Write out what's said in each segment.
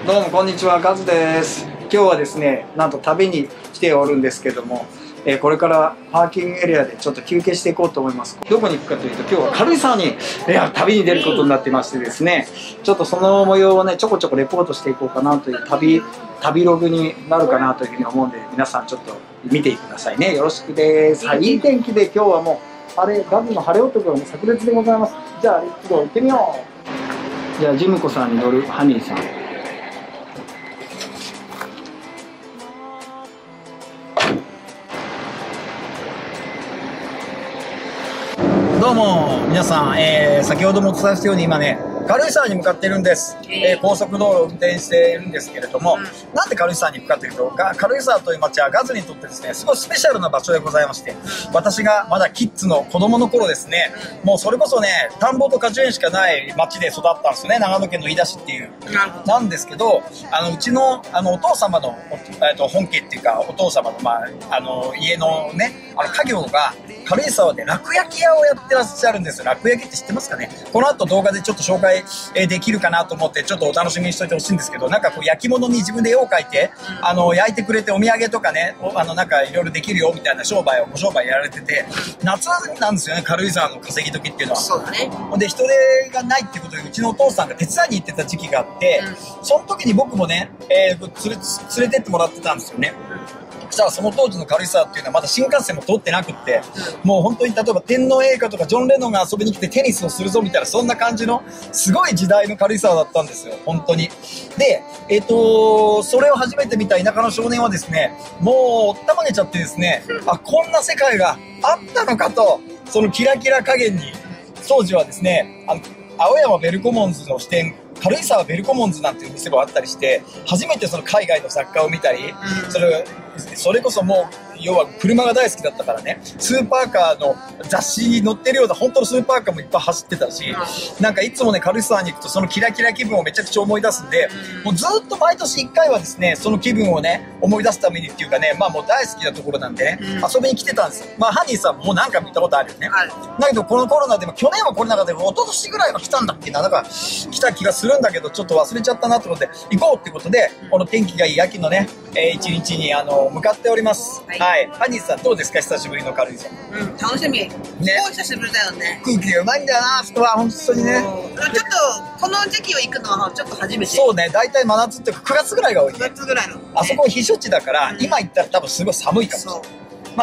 どうもこんにちは、カズです。今日はですね、なんと旅に来ておるんですけども、これからパーキングエリアでちょっと休憩していこうと思います。どこに行くかというと、今日は軽井沢に旅に出ることになってましてですね、ちょっとその模様をね、ちょこちょこレポートしていこうかなという旅ログになるかなというふうに思うんで、皆さんちょっと見てくださいね。よろしくです。はい、いい天気で今日はもうガズの晴れ男がもう炸裂でございます。じゃあ、行ってみよう。じゃあ、ジムコさんに乗るハニーさん。どうも皆さん、先ほどもお伝えしたように今ね、軽井沢に向かっているんです。高速道路を運転しているんですけれども、なんで軽井沢に行くかというと、軽井沢という街はガズにとってですね、すごいスペシャルな場所でございまして、私がまだキッズの子供の頃ですね、もうそれこそね、田んぼと果樹園しかない町で育ったんですよね。長野県の飯田市っていう。なんですけど、うちのお父様の本家っていうか、お父様の家のね、家業が軽井沢で楽焼き屋をやってらっしゃるんですよ。楽焼きって知ってますかね。この後動画でちょっと紹介できるかなと思って、ちょっとお楽しみにしといてほしいんですけど、なんかこう焼き物に自分で絵を描いて焼いてくれて、お土産とかね、なんかいろいろできるよみたいなご商売やられてて、夏なんですよね、軽井沢の稼ぎ時っていうのは。そうだね。で、人手がないっていうことで、うちのお父さんが手伝いに行ってた時期があって、その時に僕もね、連れてってもらってたんですよね。そしたらその当時の軽井沢っていうのはまだ新幹線も通ってなくって、もう本当に例えば天皇陛下とかジョン・レノンが遊びに来てテニスをするぞみたいな、そんな感じのすごい時代の軽井沢だったんですよ、本当に。で、それを初めて見た田舎の少年はですね、もうおったまげちゃってですね、こんな世界があったのかと、そのキラキラ加減に、当時はですね、青山ベルコモンズの支店、軽井沢ベルコモンズなんていう店もあったりして、初めてその海外の雑貨を見たり、それこそもう、要は車が大好きだったからね、スーパーカーの雑誌に載ってるような本当のスーパーカーもいっぱい走ってたし、なんかいつもね、軽井沢に行くとそのキラキラ気分をめちゃくちゃ思い出すんで、もうずっと毎年1回はですね、その気分をね、思い出すためにっていうかね、もう大好きなところなんでね、遊びに来てたんですよ。ハニーさんももう何回も行ったことあるよね。だけどこのコロナでも去年は来れなかったけど、一昨年ぐらいは来たんだっけな、なんか来た気がするんだけど、ちょっと忘れちゃったなと思って、行こうってことで、この天気がいい秋のね、一日に向かっております。はい。ハニーさんどうですか、久しぶりの軽井沢。 楽しみ。すごい久しぶりだよね。 空気がうまいんだよな、あそこは本当にね。 ちょっとこの時期を行くのはちょっと初めて。 そうね、大体真夏って9月ぐらいが多いね。 9月ぐらいの。 あそこ避暑地だから、今行ったら多分すごい寒いかもしれない。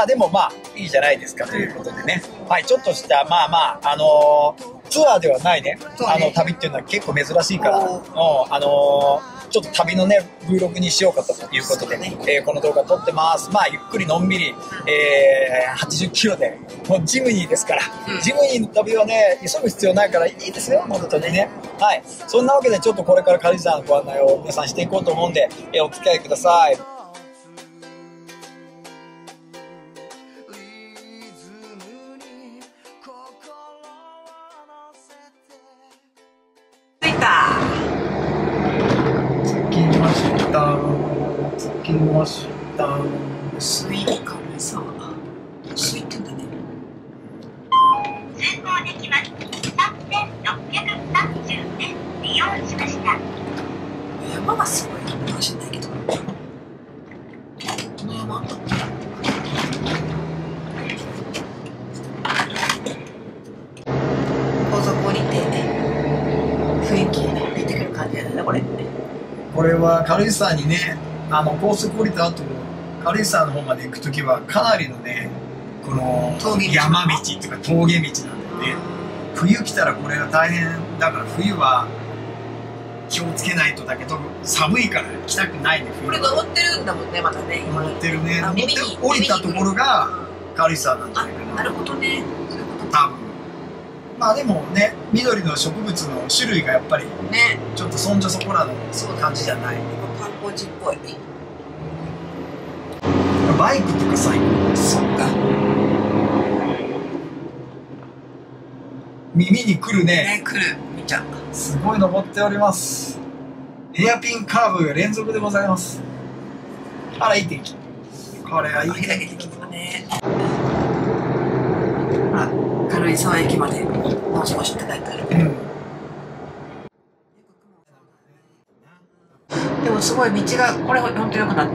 でもいいじゃないですかということでね。はい、ちょっとしたツアーではないね、旅っていうのは結構珍しいから、ちょっと旅のね、Vlog にしようかということで、この動画撮ってます。ゆっくりのんびり、80キロで、もうジムニーですから、ジムニーの旅はね、急ぐ必要ないからいいですよ、本当にね。はい。そんなわけでちょっとこれから軽井沢のご案内を皆さんしていこうと思うんで、お付き合いください。着きました。 スイカにさ、スイってんだね。 通行できます。3630円利用しました。 山がすごいかもしれないけど。この山。高速降りて、雰囲気出てくる感じだね、これ。 これは軽井沢にね、高速降りた後、軽井沢の方まで行くときはかなりのね、この山道というか峠道なんだよね。冬来たらこれが大変だから、冬は気をつけないとだけど、寒いから来たくないね。 これ登ってるんだもんね、まだね。 登ってるね。登って降りたところが軽井沢なんじゃないかな。 なるほどね。 多分。でもね、緑の植物の種類がやっぱりね、ちょっとそんじょそこらの感じじゃない。 観光地っぽい。 バイクとか最高。 そっか。 耳に来るね。 来る。見ちゃう。 すごい登っております。ヘアピンカーブが連続でございます。あら、いい天気。これはいい天気だね。 軽井沢駅までもう少しって書いてある。 ごい道が、これほんと良くなった。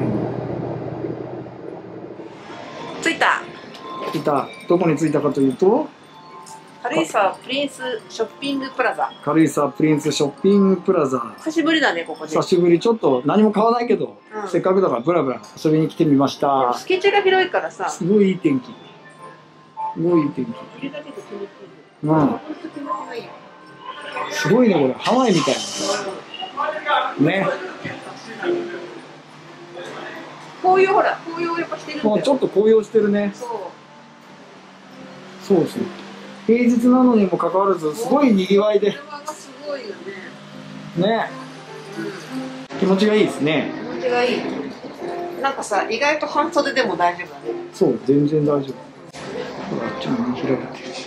着いた。 着いた。どこに着いたかというと、 軽井沢プリンスショッピングプラザ。 軽井沢プリンスショッピングプラザ。 久しぶりだね、ここで。 久しぶり。ちょっと何も買わないけど、せっかくだからブラブラ遊びに来てみました。 敷地が広いからさ。すごいいい天気。すごいいい天気。うん。すごいね、これ。ハワイみたいな。ね。 紅葉ほら、紅葉やっぱしてるんだよ。 ちょっと紅葉してるね。そうですね。平日なのにもかかわらず、すごい賑わいで。 車がすごいよね。ね。気持ちがいいですね。 気持ちがいい。なんかさ、意外と半袖でも大丈夫だね。 そう、全然大丈夫。ほら、あっちも見開けてるし。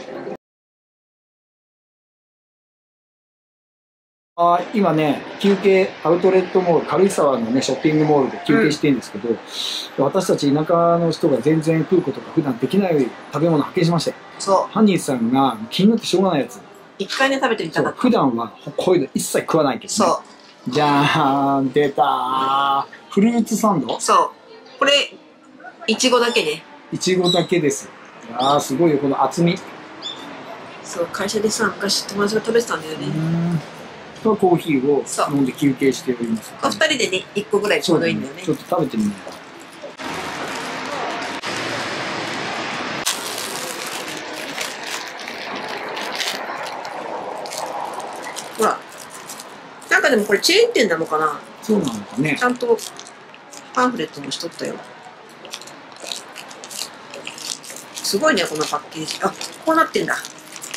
今ね、休憩、アウトレットモール、軽井沢のね、ショッピングモールで休憩してるんですけど、私たち田舎の人が全然食うことが普段できない食べ物を発見しまして。 そう。 ハニーさんが気になってしょうがないやつ。 一回ね、食べてみたかった。 普段はこういうの一切食わないけどね。そう。じゃーん、出たー。フルーツサンド？ そう。これ、いちごだけね。 いちごだけです。すごいよ、この厚み。 そう、会社でさ、昔友達が食べてたんだよね。 コーヒーを飲んで休憩しております。 2人でね、1個ぐらいちょうどいいんだよね。 ちょっと食べてみようか。 ほら。なんかでもこれチェーン店なのかな？ そうなのかね。 ちゃんとパンフレットもしとったよ。すごいね、このパッケージ。あ、こうなってんだ。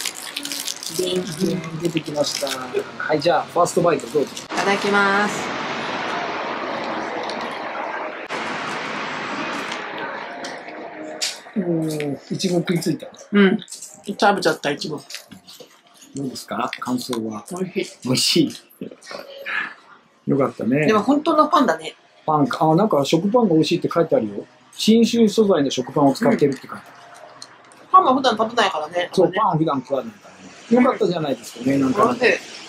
出てきました。はい、じゃあ、ファーストバイトどうぞ。 いただきます。 いちご食いついた。 うん。食べちゃった、いちご。 どうですか？感想は。 おいしい。 おいしい。よかったね。 でも本当のパンだね。 パンか。なんか食パンが美味しいって書いてあるよ。信州素材の食パンを使ってるって書いてある。 パンも普段食べないからね。 そう、パン普段食わないからね。よかったじゃないですかね、なんか。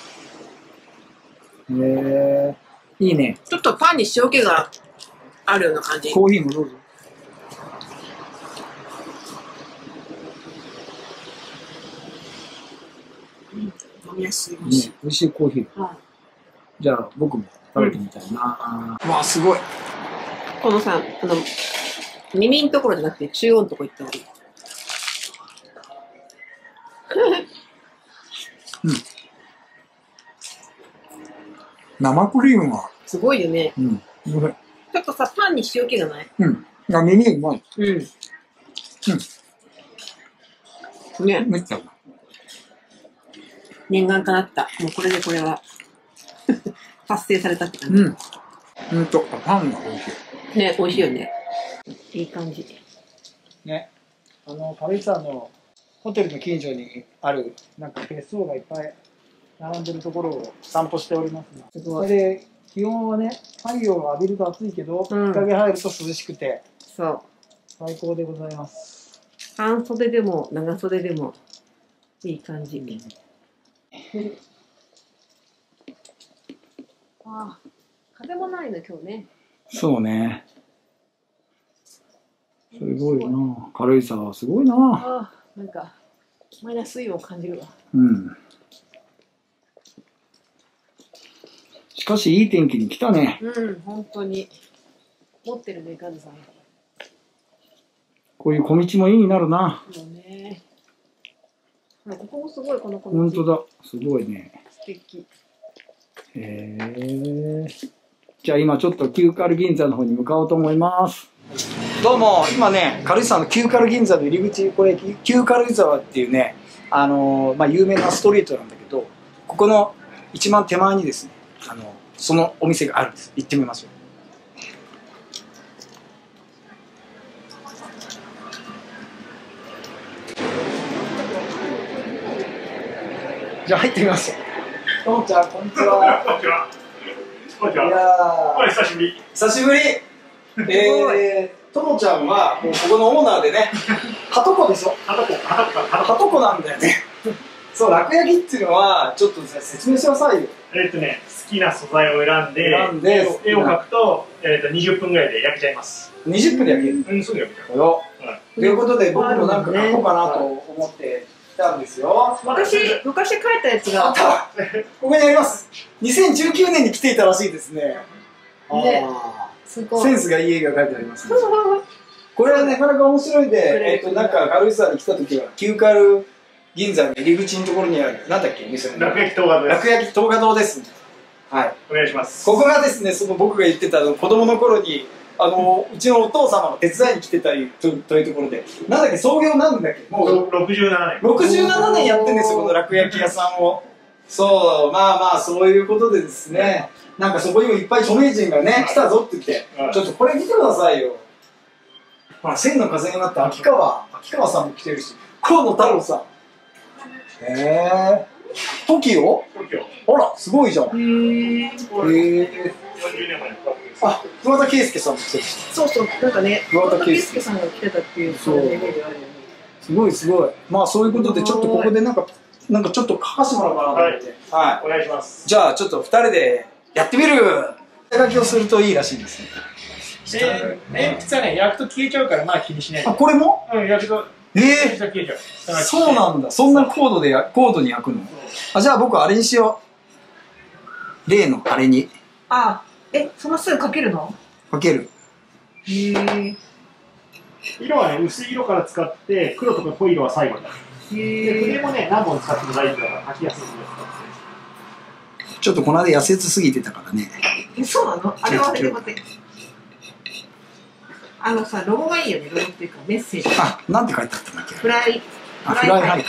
いいね。 ちょっとパンに塩気があるような感じ。 コーヒーもどうぞ。 飲みやすい。 美味しいコーヒー。じゃあ、僕も食べてみたいな。わあ、すごい。 このさ、耳のところじゃなくて中央のところ行った方がいい。 生クリームはすごいよね。 ちょっとさ、パンに塩気がない？ 耳うまい。 ね。 めっちゃうまい。 念願かなった。もうこれでこれは達成されたって感じ。 パンが美味しい。 ね、美味しいよね。いい感じ。 ね。軽井沢のホテルの近所にある、なんか別荘がいっぱい並んでるところを散歩しておりますが、それで気温はね、太陽を浴びると暑いけど、日陰入ると涼しくて、そう。最高でございます。 半袖でも長袖でもいい感じ。風もないの今日ね。 そうね。すごいな。軽井沢すごいな。 なんかマイナス水温を感じるわ。 しかしいい天気に来たね。 本当に持ってるね、ガズさん。 こういう小道もいいになるな。 そうね。ここもすごい、この小道。 本当だ、すごいね。 素敵。 じゃあ今ちょっと旧軽銀座の方に向かおうと思います。どうも、今ね、軽井沢の旧軽銀座の入り口、これ旧軽井沢っていうね、有名なストリートなんだけど、ここの一番手前にですね、そのお店があるんです。行ってみましょう。じゃあ入ってみます。ともちゃん、こんにちは。こんにちは。こんにちは。いやー、久しぶり。久しぶり。ともちゃんはもうここのオーナーでね、はとこでしょ。はとこなんだよね。 そう、楽焼きっていうのは、ちょっと説明してくださいよ。 好きな素材を選んで、絵を描くと、20分ぐらいで焼けちゃいます。 20分で焼ける？ うん、すぐ焼けちゃう。 ということで、僕もなんか描こうかなと思ってきたんですよ。 昔描いたやつが。 あった！ここにあります。2019年に来ていたらしいですね。 すごい。 センスがいい絵が描いてありますね。これはなかなか面白いで、なんか軽井沢に来た時は、旧軽銀座の入り口のところにある、なんだっけ、店の。 楽焼き東華堂です。 楽焼き東華堂です。はい。 お願いします。 ここがですね、その僕が言ってた子供の頃に、うちのお父様の手伝いに来てたというところで、なんだっけ、創業なんだっけ、もう 67年。 67年やってるんですよ、この楽焼き屋さんを。そう、まあまあ、そういうことでですね、なんかそこにもいっぱい著名人がね、来たぞって言って、ちょっとこれ見てくださいよ。まあ、千の風になって秋川さんも来てるし、河野太郎さん。TOKIO？あら、すごいじゃん。 40年前にあ、桑田佳祐さんも来てるし。 そうそう、なんかね、 桑田佳祐さんが来てたっていう、そういうイメージがあるよね。すごいすごい。まあ、そういうことで、ちょっとここでなんかちょっと書かせてもらおうかなと思って。 はい。お願いします。 じゃあ、ちょっと2人でやってみる。手書きをするといいらしいですね。 鉛筆はね、焼くと消えちゃうから、まあ気にしないで。 あ、これも？ うん、焼くと。 そうなんだ。そんな高度に焼くの？あ、じゃあ僕あれにしよう。例のあれに。 あ、そのすぐかけるの？ かける。 へえ。 色はね、薄い色から使って、黒とか濃い色は最後に。で、筆もね、何本使っても大丈夫だから書きやすいんです。 ちょっとこの間痩せすぎてたからね。 そうなの？あれはでもね。さ、ロゴがいいよね、ロゴっていうか、メッセージ。 あ、なんて書いてあったんだっけ？ フライ。 フライハイ。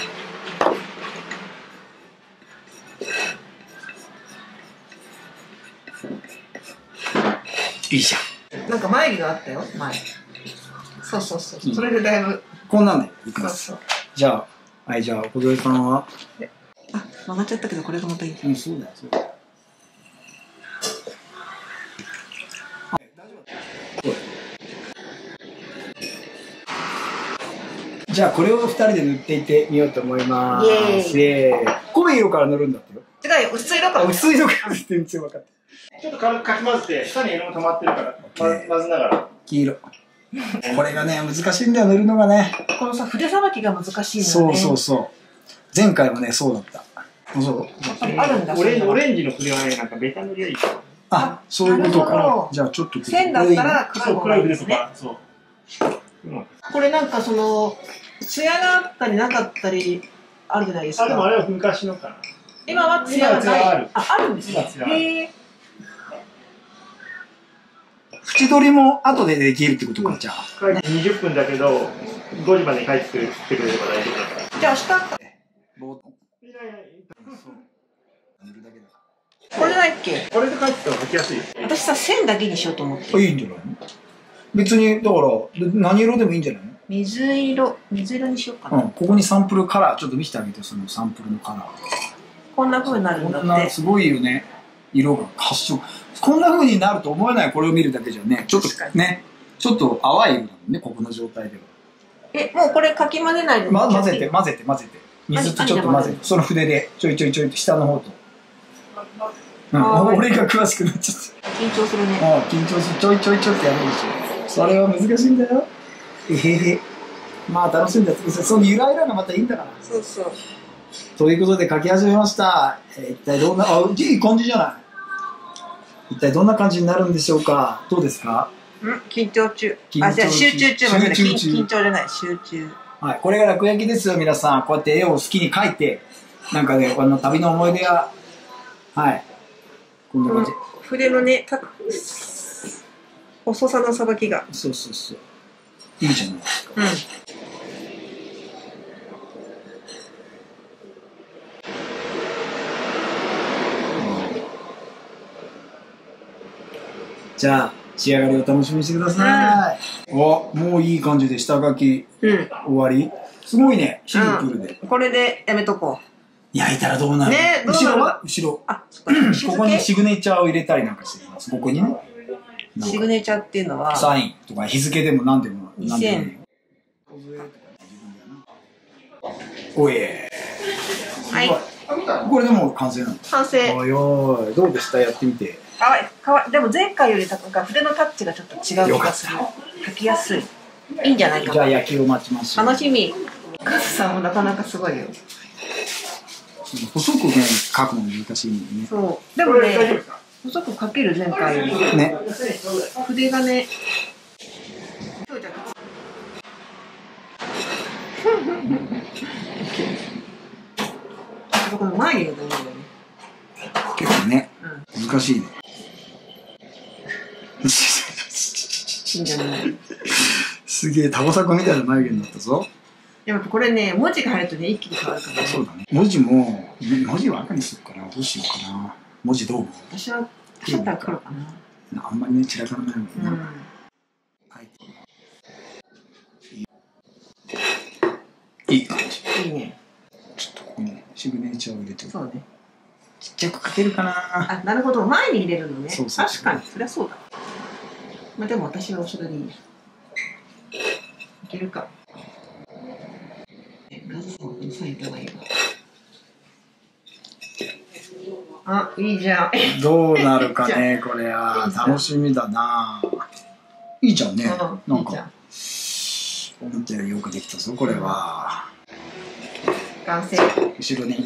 いいじゃん。なんか眉毛があったよ、前。そうそうそう。それでだいぶ。 こんなんでいきます。じゃあ、はい、じゃあ、小添さんは。 あ、曲がっちゃったけど、これがまたいい。 うん、そうだよ、そうだよ。じゃあこれを2人で塗っていってみようと思います。イエーイ。濃い色から塗るんだってよ。 違うよ、薄い色から。 薄い色から全然分かった。 ちょっと軽くかき混ぜて、下に色も溜まってるから、混ぜながら。 黄色。これがね、難しいんだよ、塗るのがね。 このさ、筆さばきが難しいのよね。そうそうそう。前回もね、そうだった。そう。 あるんだ。 オレンジの筆はね、なんかベタ塗りがいいから。 あ、そういうことか。じゃあちょっと線だったら黒い筆とか。そう。 これなんかその、艶があったりなかったりあるじゃないですか。 でもあれは昔のかな。 今は艶がない。 ある。 あるんですね。へえ。 縁取りも後でできるってことか、じゃあ。 20分だけど、5時まで帰ってくれれば大丈夫だから。 じゃあ明日。これじゃないっけ？ これで帰っても書きやすい。 私さ、線だけにしようと思って。 いいんじゃないの？別に、だから、何色でもいいんじゃないの？水色にしようかな。 うん、ここにサンプルカラー、ちょっと見せてあげて、そのサンプルのカラー。 こんな風になるんだって。 こんな、すごいよね。色が発色。こんな風になると思えない、これを見るだけじゃね。ちょっとね、ちょっと淡い色だもんね、ここの状態では。 もうこれかき混ぜないで。 混ぜて。水とちょっと混ぜて。その筆で、ちょいと下の方と。俺が詳しくなっちゃった。 緊張するね。 緊張する。ちょいってやるでしょ。それは難しいんだよ。まあ楽しんでやってください。そのゆらゆらがまたいいんだから。 そうそう。 ということで書き始めました。一体どんな、いい感じじゃない。一体どんな感じになるんでしょうか。どうですか？ 緊張中。じゃあ集中中。緊張じゃない、集中。 はい、これが楽焼きですよ、皆さん。こうやって絵を好きに描いて、なんかね、旅の思い出が、はい。こんな感じ。 筆のね、細さのさばきが。 そう。いいじゃないですか。じゃあ、仕上がりを楽しみにしてください。もういい感じで下書き、終わり。すごいね、シンプルで。 これでやめとこう。 焼いたらどうなる？後ろは？後ろ。ここにシグネチャーを入れたりなんかしてます。ここにね。 シグネチャーっていうのはサインとか日付でも何でも。 2000。 おい。 はい。 これでもう完成なの？ 完成。 おいおい、どうでした？やってみて。 かわいい。でも前回よりなんか筆のタッチがちょっと違う気がする。書きやすい。いいんじゃないかな。 じゃあ焼きを待ちましょう。 楽しみ。カズさんもなかなかすごいよ。 細くね、書くの難しいんだよね。 そう。でもね、細く書ける前回より。 ね。 筆がね。この前にがダメだよね。 結構ね、難しいね。 いいんじゃない。 すげえ、タコサコみたいな眉毛になったぞ。 でもこれね、文字が入るとね、一気に変わるからね。 そうだね。文字は赤にするかな。どうしようかな。文字どう？ 私はシャッター黒かな。 あんまりね、散らからないもんね。はい。いい感じ。 いいね。 ちょっとここにシグネチャーを入れて。 そうね。 ちっちゃく書けるかな。 あ、なるほど。前に入れるのね。 そうそう確かに、そりゃそうだ。まあでも私は後ろでいいや。いけるか。ガズさんのサインがいいわ。あ、いいじゃん。 どうなるかね、これは。楽しみだな。いいじゃんね。なんか、思ったよりよくできたぞ、これは。 完成。 後ろに。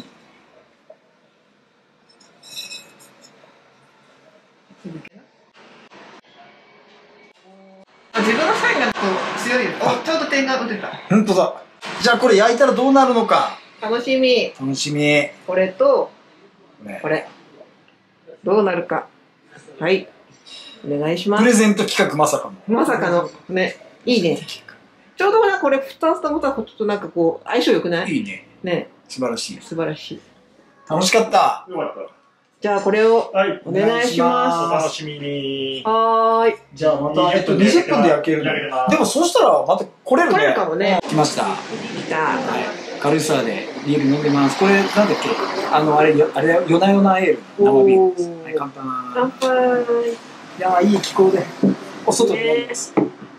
自分のサインがこう強いよ。ちょうど点が打てた。 本当だ。じゃあこれ焼いたらどうなるのか。 楽しみ。 楽しみ。 これと、これ。どうなるか。はい。お願いします。 プレゼント企画まさかの。 まさかの。ね。いいね。ちょうどな、これ2つともちょっとなんかこう、相性良くない？ いいね。 ね。 素晴らしい。 素晴らしい。 楽しかった。 よかった。 じゃあこれをお願いします。 お楽しみに。 はーい。 じゃあまた、20分で焼けるの。でもそうしたらまた来れるね。 来れるかもね。 来ました。 来た。 軽井沢でビール飲んでます。これなんだっけ？あれ夜な夜なエール生ビールです。はい、乾杯。 乾杯。 いやいい気候でお外で飲んでます。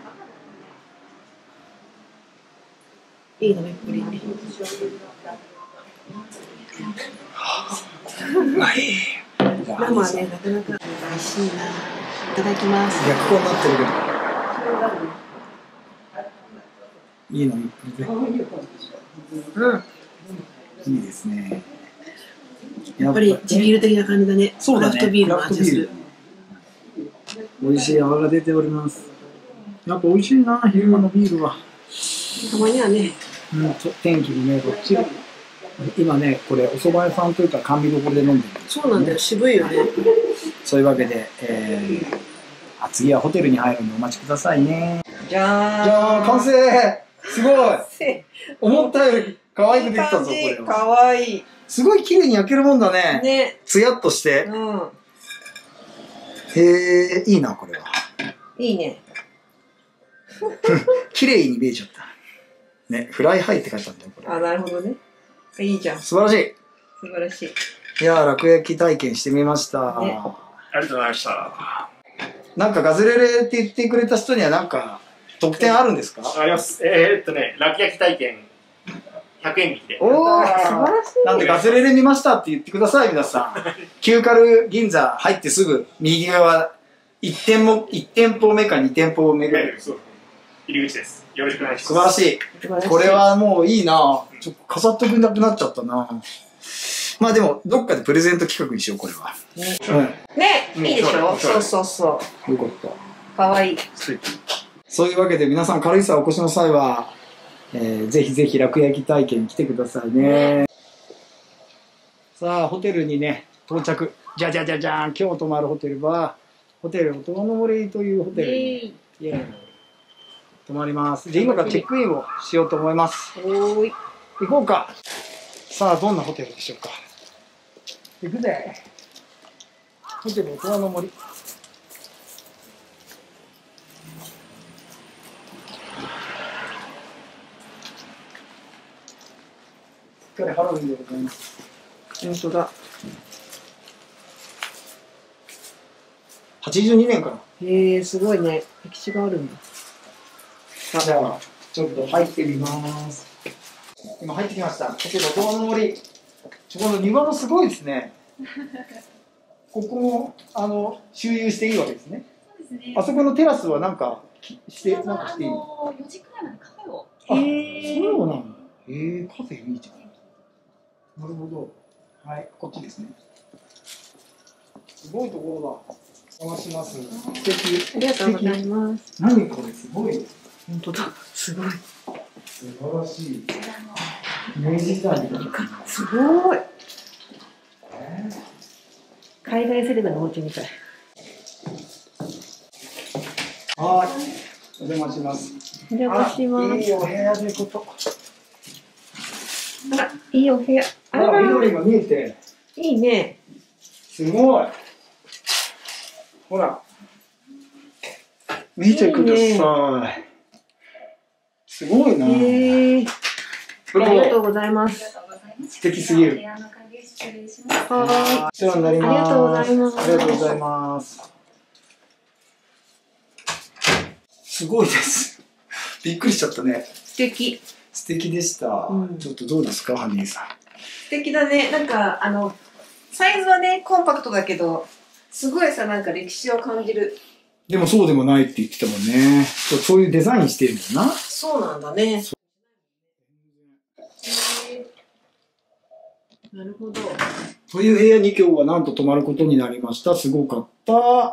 いい飲みっぷり。 うまい。 生はね、なかなか美味しいな。いただきます。 逆光になってるけど。いい飲みっぷりで。 うん。 いいですね。 やっぱり地ビール的な感じだね。 そうだね。 クラフトビールの味がする。 美味しい泡が出ております。やっぱ美味しいな、昼間のビールは。 たまにはね。 天気もね、こっち。今ね、これお蕎麦屋さんというか甘味どころで飲んでる。 そうなんだよ、渋いよね。 そういうわけで、次はホテルに入るのでお待ちくださいね。 じゃーん。 じゃあ完成。すごい。思ったより可愛くできたぞ、これは。 可愛い。 すごい綺麗に焼けるもんだね。 ね。 つやっとして。 うん。 へえ、いいな、これは。 いいね。 綺麗に見えちゃった。ね、フライハイって書いてあるんだよ、これ。 あ、なるほどね。いいじゃん。 素晴らしい。 素晴らしい。 いやー、楽焼き体験してみました。 ね、 ありがとうございました。 なんかガズレレって言ってくれた人にはなんか特典あるんですか？ あります。楽焼き体験100円引きで。 おー、素晴らしい。 なんでガズレレ見ましたって言ってください、皆さん。旧カル銀座入ってすぐ右側、1店舗目か2店舗目ぐらい。 入り口です。よろしくお願いします。 素晴らしい。これはもういいな。ちょっと飾っとくなくなっちゃったな。まあでも、どっかでプレゼント企画にしよう、これは。 ね、いいでしょ？そうそうそう。 よかった。 かわいい。 そういうわけで皆さん軽井沢お越しの際は、ぜひぜひ楽焼き体験に来てくださいね。さあ、ホテルにね、到着。じゃじゃじゃじゃん。今日泊まるホテルは、ホテル大人の森というホテルに、泊まります。で、今からチェックインをしようと思います。 おーい。 行こうか。さあ、どんなホテルでしょうか。行くぜ。ホテル大人の森。しっかりハロウィンでございます。 本当だ。 82年から。 へえ、すごいね。歴史があるんだ。 じゃあ、ちょっと入ってみます。今入ってきました。ホテル大人の森。 この庭もすごいですね。ここも周遊していいわけですね。 そうですね。 あそこのテラスはなんかしていいの？ 4時くらいまでカフェを。 そうなんだ。カフェいいじゃん。なるほど。はい、こっちですね。すごいところだ。お邪魔します。素敵。 ありがとうございます。 何これ、すごい。 本当だ。すごい。 素晴らしい。明治時代に。 すごい。海外セレブのお家みたい。 はい。お邪魔します。 お邪魔します。 いいお部屋でこと。 あら、いいお部屋。あら、 緑が見えて。 いいね。 すごい。ほら。見てください。すごいな。 ありがとうございます。 素敵すぎる。 はお世話になります。 ありがとうございます。 ありがとうございます。すごいです。びっくりしちゃったね。 素敵。 素敵でした。ちょっとどうですか、ハニーさん。 素敵だね。なんか、サイズはね、コンパクトだけど、すごいさ、なんか歴史を感じる。 でもそうでもないって言ってたもんね。そういうデザインしてるんだな。 そうなんだね。なるほど。 という部屋に今日はなんと泊まることになりました。すごかった。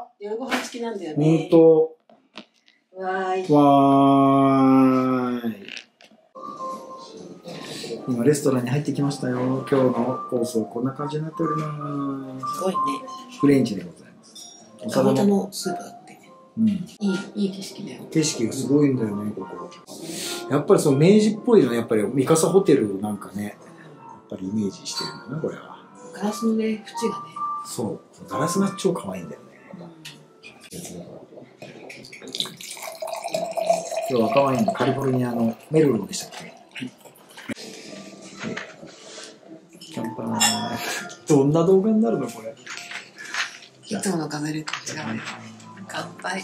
夜ご飯付きなんだよね。 ほんと。 わーい。 わーい。今レストランに入ってきましたよ。今日のコースはこんな感じになっております。 すごいね。 フレンチでございます。おかぼちゃのスープだって。 うん。 いい景色だよ。 景色がすごいんだよね、ここ。やっぱりその明治っぽいのはやっぱり三笠ホテルなんかね、やっぱりイメージしてるんだな、これは。 ガラスのね、縁がね。 そう。ガラスが超可愛いんだよね。今日は赤ワインのカリフォルニアのメルローでしたっけ？乾杯。どんな動画になるのこれ。 いつものガメルと違うね。乾杯。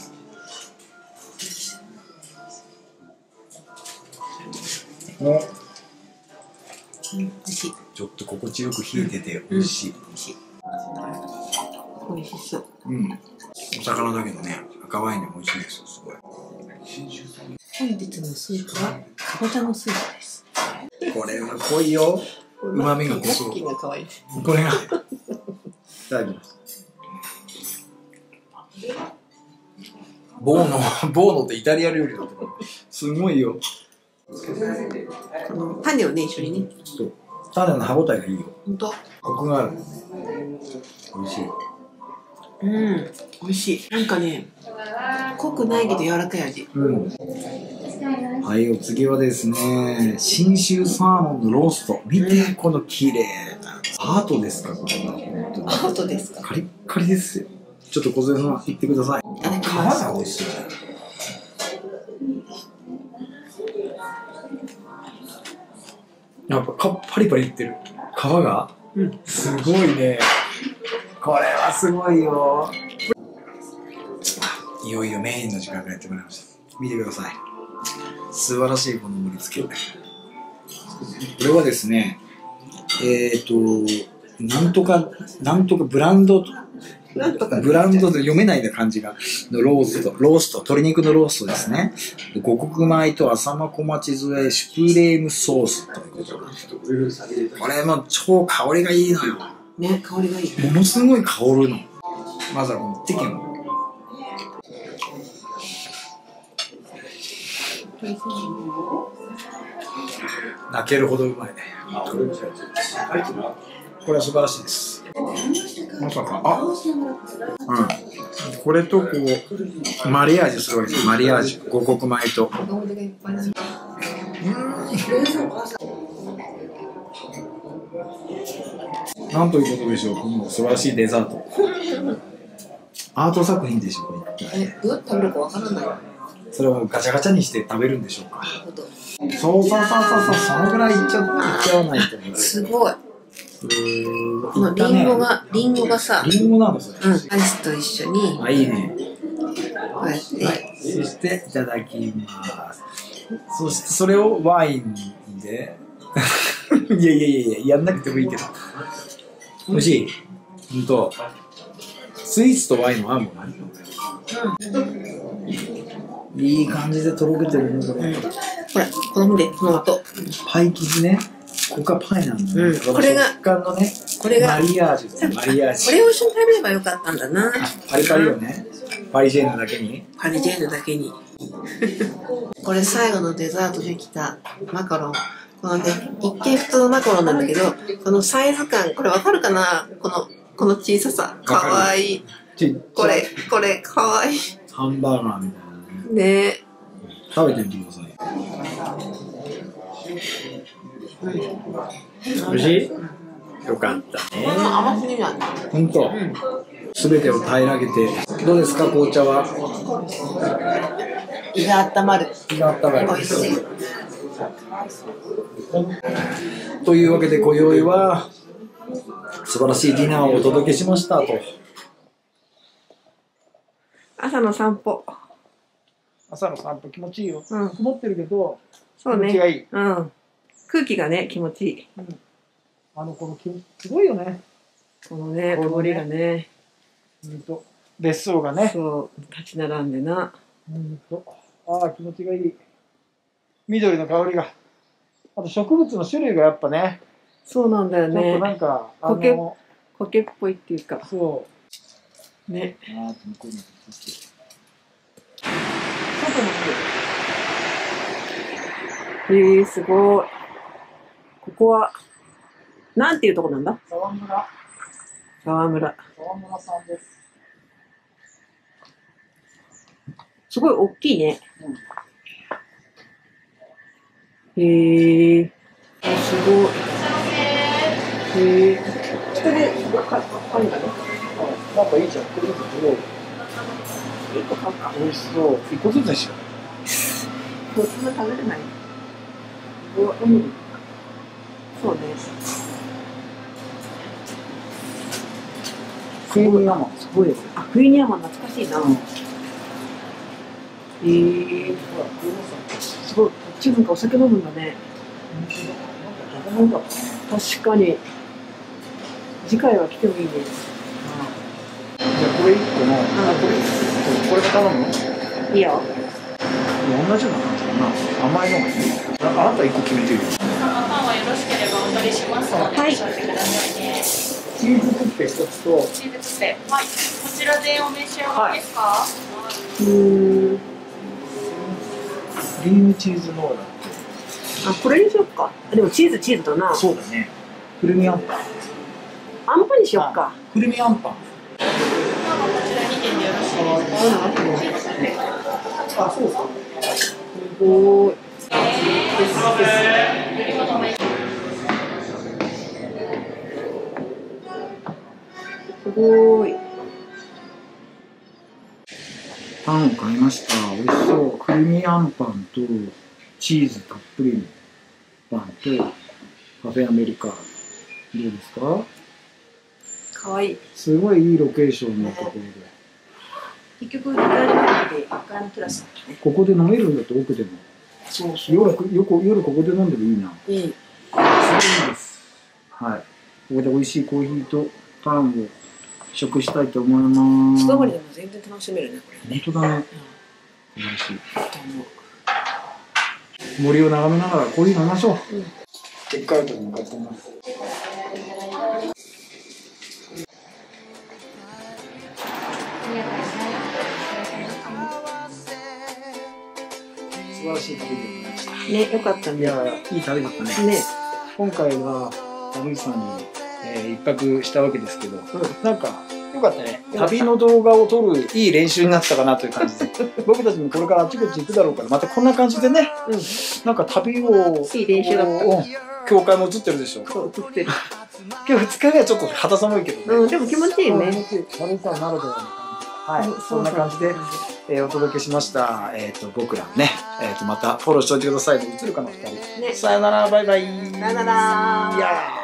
ね。 美味しい。 ちょっと心地よく冷えてて美味しい。 美味しい。美味しそう。 うん。お魚だけどね、赤ワインでも美味しいですよ、すごい。 本日のスープはかぼちゃのスープです。 これは濃いよ。旨味が濃そう。 が可愛い。 これが。いただきます。ボーノってイタリア料理だったから。すごいよ。 この種をね、一緒にね。 そう。種の歯ごたえがいいよ。 ほんと。 コクがある。美味しい。 うん、美味しい。なんかね、濃くないけど柔らかい味。 うん。はい、お次はですね、信州サーモンのロースト。見て、この綺麗な。アートですか、これは。 アートですか。 カリッカリですよ。ちょっと小杉さん、言ってください。 いただきます。 皮が美味しい。やっぱパリパリいってる。皮が、 うん、 すごいね。これはすごいよ。いよいよメインの時間がやってまいりました。見てください。素晴らしいこの盛り付け。これはですね、なんとかブランドで読めないな感じがのロースト、鶏肉のローストですね。五穀米と浅間小町添えシュプレームソースということで、これも超香りがいいのよ。 ね、香りがいい。 ものすごい香るの。まずはこのチキンを。泣けるほどうまいね。これは素晴らしいです。まさか、これとこうマリアージュするわけです。マリアージュ、五穀米と。なんということでしょう。この素晴らしいデザート。アート作品でしょう。 どうやって食べるかわからない。 それをガチャガチャにして食べるんでしょうか。そう、そのぐらいいっちゃわないと。 すごい。このリンゴがさ、 リンゴなんですよ。 アイスと一緒に。 あ、いいね。 こうやって。 そしていただきます。そしてそれをワインでいやいやいやいや、やんなくてもいいけど。美味しい。ほんと。スイーツとワインも合うもんね。いい感じでとろけてるね、これ。 ほら、こので、この後。 パイ生地ね。ここがパイなんだね。 これが、 食感のね、 これが、 マリアージュだね、マリアージュ。 これを一緒に食べればよかったんだな。 パリパリよね。パリジェーヌだけに。 パリジェーヌだけに。これ最後のデザートできたマカロン。このね、一見普通のマカロンなんだけど、このサイズ感、これわかるかな？この小ささ。かわいい。これ、かわいい。 ハンバーガーみたいなね。 ねえ。 食べてみてください。美味しい？よかったね。 こんな甘すぎない。 ほんと。すべてを平らげて。どうですか、紅茶は。 胃が温まる。 胃が温まる。 美味しい。 というわけで、今宵は素晴らしいディナーをお届けしましたと。 朝の散歩。 朝の散歩気持ちいいよ。 うん。 曇ってるけど、 そうね。 気持ちがいい。 うん。空気がね、気持ちいい。 このすごいよね。 このね、通りがね。 別荘がね。 そう、立ち並んでな。 ああ、気持ちがいい。緑の香りが。あと植物の種類がやっぱね。 そうなんだよちょっとね。 なんか、 苔っぽいっていうか。 そう。 ね。 ああ、向こうに外もすごい。ここは、なんていうとこなんだ？ 沢村。 沢村。 沢村さんです。 すごい大きいね。へえ。すごい。へえ。これで、買うんだね。 なんかいいじゃん。これすごい。 一個買うか。 美味しそう。一個ずつでしょ。 こっちも食べれない。うん。そうね。 クイニーアマン。 すごい。あ、クイニーアマン懐かしいな。すごい。こっちなんかお酒飲むんだね。確かに。次回は来てもいいね。 じゃあこれ1個の、これ頼むの？ いいよ。 同じような感じかな。甘いのがいい。あなた1個決めてるよ。 パンはよろしければお取りしますので、 はい。 おっしゃってくださいね。 チーズクッペ1つと、 チーズクッペ。はい。こちらでお召し上がりですか？ クリームチーズノーラ。 あ、これにしよっか。でもチーズだな。 そうだね。くるみあんパン。 あんぱんにしよっか。 くるみあんパン。 こちら2点でよろしいですか？ あ、そうですか。 すごい。すごい。 パンを買いました。美味しそう。クルミあんパンとチーズたっぷりのパンとカフェアメリカ。どうですか？ かわいい。 すごいいいロケーションのところで。 結局2階の中で1階のテラスだね。 ここで飲めるんだと奥でも。 そうそう。 夜ここで飲んでもいいな。 いい。 すごいいいです。はい。ここで美味しいコーヒーとパンを食したいと思います。 素泊まりでも全然楽しめるね、これね。 本当だね。素晴らしい。森を眺めながらコーヒー飲みましょう。チェックアウトに向かっています。素晴らしい旅でございました。 ね、よかったね。 いや、いい旅だったね。 ね。 今回は旅さんに、一泊したわけですけど、なんかよかったね。旅の動画を撮るいい練習になったかなという感じで、僕たちもこれからあちこち行くだろうから、またこんな感じでね、なんか旅をいい練習だった。 教会も映ってるでしょ。 そう、映ってる。 今日2日目はちょっと肌寒いけどね。 でも気持ちいいね。 旅さんならではの感じ。はい、そんな感じで、お届けしました。僕らね、またフォローしておいてくださいね。映るかな、2人。 ね。 さよなら、バイバイ。 さよなら。 いやー